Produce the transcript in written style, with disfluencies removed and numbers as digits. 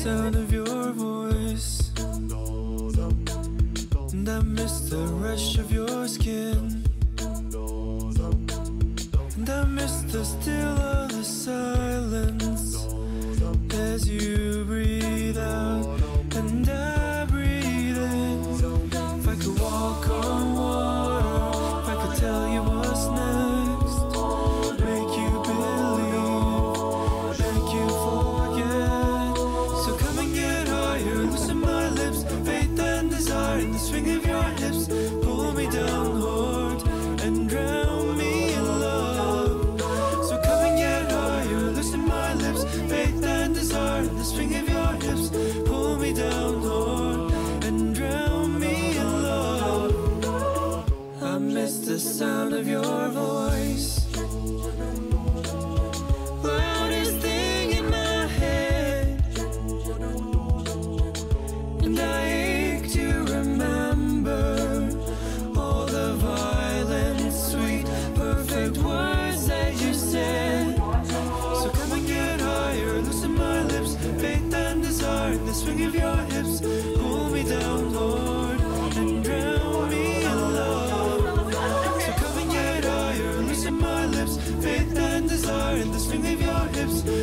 sound of your voice, and I miss the rush of your skin, and I miss the still of the silence as you breathe out and I breathe in. If I could walk on water, if I could tell you what's next, make you believe, make you forget. So come and get higher, loosen my lips, faith and desire in the swing of your hips. Pull me down hard and drown me in love. So come and get higher, loosen my lips, faith and desire in the swing of your hips. Pull me down hard and drown me in love. I miss the sound of your voice, loudest thing in my head, and I ache to remember all the violent, sweet, perfect words that you said. So come and get higher, loosen my lips, faith and desire in the swing of your hips. Pull me down hard and drown me in love. So come and get higher, loosen my lips, faith and desire in the swing of your hips.